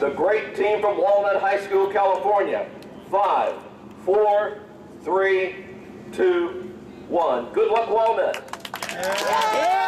the great team from Walnut High School, California. 5, 4, 3, 2, 1. Good luck, Walnut. Yeah.